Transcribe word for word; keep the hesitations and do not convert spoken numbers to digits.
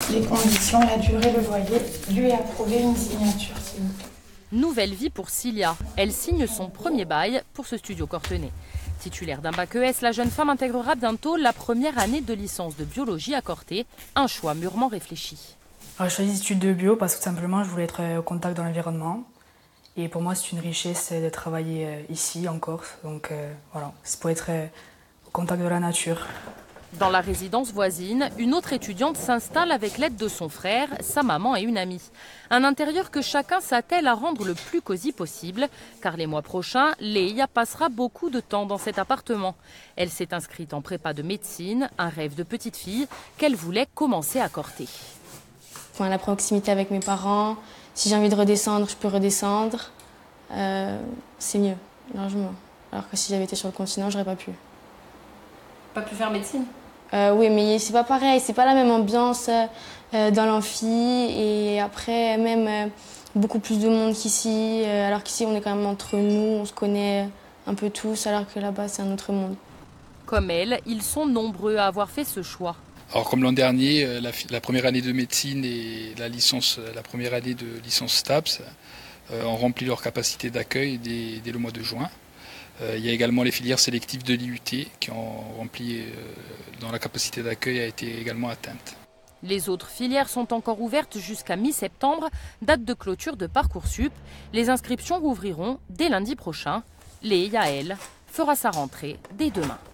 les conditions, la durée, le loyer, lui approuver une signature, s'il vous plaît. Nouvelle vie pour Cilia. Elle signe son premier bail pour ce studio cortenay. Titulaire d'un bac E S, la jeune femme intégrera bientôt la première année de licence de biologie à Corté. Un choix mûrement réfléchi. J'ai choisi les études de bio parce que tout simplement je voulais être au contact de l'environnement. Et pour moi c'est une richesse de travailler ici en Corse. Donc euh, voilà, c'est pour être au contact de la nature. Dans la résidence voisine, une autre étudiante s'installe avec l'aide de son frère, sa maman et une amie. Un intérieur que chacun s'attelle à rendre le plus cosy possible, car les mois prochains, Leia passera beaucoup de temps dans cet appartement. Elle s'est inscrite en prépa de médecine, un rêve de petite fille qu'elle voulait commencer à Corté. Enfin, la proximité avec mes parents, si j'ai envie de redescendre, je peux redescendre. Euh, c'est mieux, largement. Alors que si j'avais été sur le continent, j'aurais pas pu. Pas pu faire médecine? Euh, oui, mais c'est pas pareil, c'est pas la même ambiance euh, dans l'amphi et après même euh, beaucoup plus de monde qu'ici, euh, alors qu'ici on est quand même entre nous, on se connaît un peu tous, alors que là-bas c'est un autre monde. Comme elle, ils sont nombreux à avoir fait ce choix. Alors comme l'an dernier, la, la première année de médecine et la, licence, la première année de licence STAPS euh, ont rempli leur capacité d'accueil dès, dès le mois de juin. Euh, il y a également les filières sélectives de l'I U T qui ont rempli, euh, dont la capacité d'accueil a été également atteinte. Les autres filières sont encore ouvertes jusqu'à mi-septembre, date de clôture de Parcoursup. Les inscriptions rouvriront dès lundi prochain. Léa, elle, fera sa rentrée dès demain.